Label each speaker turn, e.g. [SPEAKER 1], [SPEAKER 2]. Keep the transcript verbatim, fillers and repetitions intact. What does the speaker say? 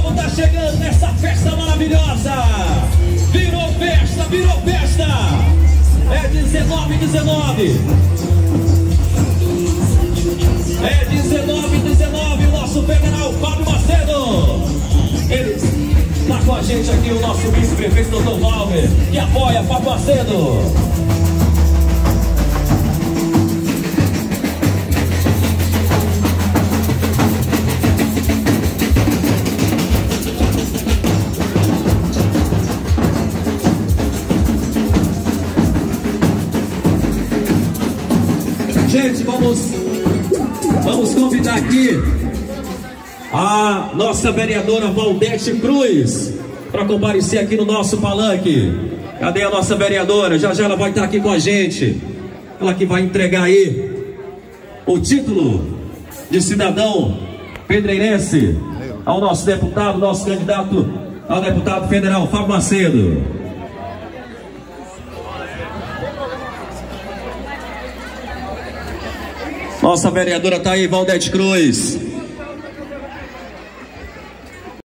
[SPEAKER 1] povo tá chegando nessa festa maravilhosa. Virou festa, virou festa. É dezenove, dezenove. É dezenove, dezenove. O nosso federal Fábio Macedo. Ele tá com a gente aqui, o nosso vice-prefeito doutor Valmer, que apoia Fábio Macedo. Gente, vamos, vamos convidar aqui a nossa vereadora Valdete Cruz para comparecer aqui no nosso palanque. Cadê a nossa vereadora? Já já ela vai estar aqui com a gente. Ela que vai entregar aí o título de cidadão pedreirense ao nosso deputado, nosso candidato ao deputado federal, Fábio Macedo. Nossa vereadora tá aí, Valdete Cruz.